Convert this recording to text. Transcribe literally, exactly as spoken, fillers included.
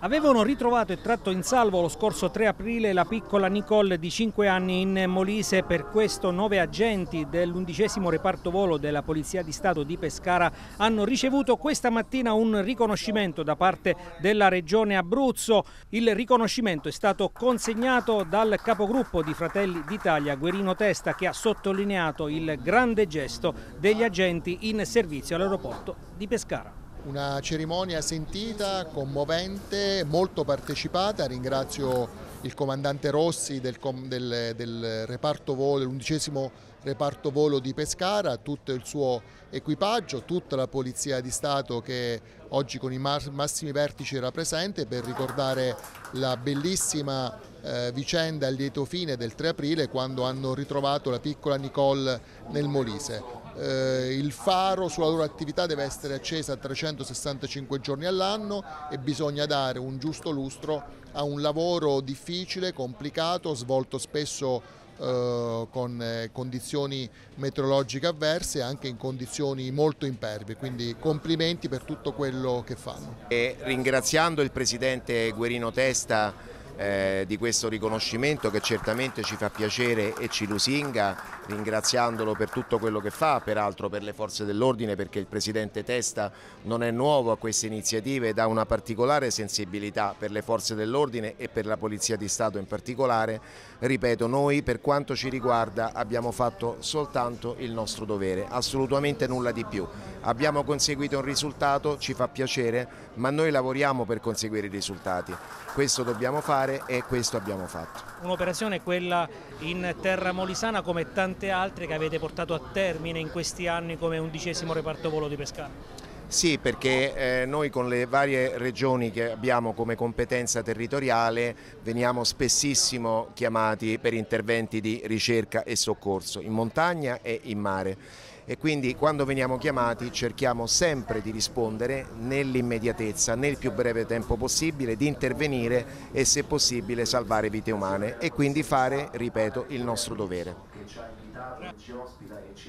Avevano ritrovato e tratto in salvo lo scorso tre aprile la piccola Nicole di cinque anni in Molise. Per questo nove agenti dell'undicesimo reparto volo della Polizia di Stato di Pescara hanno ricevuto questa mattina un riconoscimento da parte della Regione Abruzzo. Il riconoscimento è stato consegnato dal capogruppo di Fratelli d'Italia Guerino Testa, che ha sottolineato il grande gesto degli agenti in servizio all'aeroporto di Pescara. Una cerimonia sentita, commovente, molto partecipata. Ringrazio il comandante Rossi del, del, del reparto volo, dell'undicesimo reparto volo di Pescara, tutto il suo equipaggio, tutta la Polizia di Stato che oggi con i massimi vertici era presente per ricordare la bellissima eh, vicenda a lieto fine del tre aprile, quando hanno ritrovato la piccola Nicole nel Molise. Eh, il faro sulla loro attività deve essere accesa trecentosessantacinque giorni all'anno e bisogna dare un giusto lustro a un lavoro difficile, complicato, svolto spesso eh, con eh, condizioni meteorologiche avverse e anche in condizioni molto impervie, quindi complimenti per tutto quello che fanno. E ringraziando il Presidente Guerino Testa Eh, di questo riconoscimento, che certamente ci fa piacere e ci lusinga, ringraziandolo per tutto quello che fa, peraltro per le forze dell'ordine, perché il Presidente Testa non è nuovo a queste iniziative, dà una particolare sensibilità per le forze dell'ordine e per la Polizia di Stato in particolare. Ripeto, noi per quanto ci riguarda abbiamo fatto soltanto il nostro dovere, assolutamente nulla di più. Abbiamo conseguito un risultato, ci fa piacere, ma noi lavoriamo per conseguire i risultati. Questo dobbiamo fare e questo abbiamo fatto. Un'operazione, quella in terra molisana, come tante altre che avete portato a termine in questi anni come undicesimo reparto volo di Pescara. Sì, perché eh, noi con le varie regioni che abbiamo come competenza territoriale veniamo spessissimo chiamati per interventi di ricerca e soccorso in montagna e in mare. E quindi quando veniamo chiamati cerchiamo sempre di rispondere nell'immediatezza, nel più breve tempo possibile, di intervenire e se possibile salvare vite umane e quindi fare, ripeto, il nostro dovere.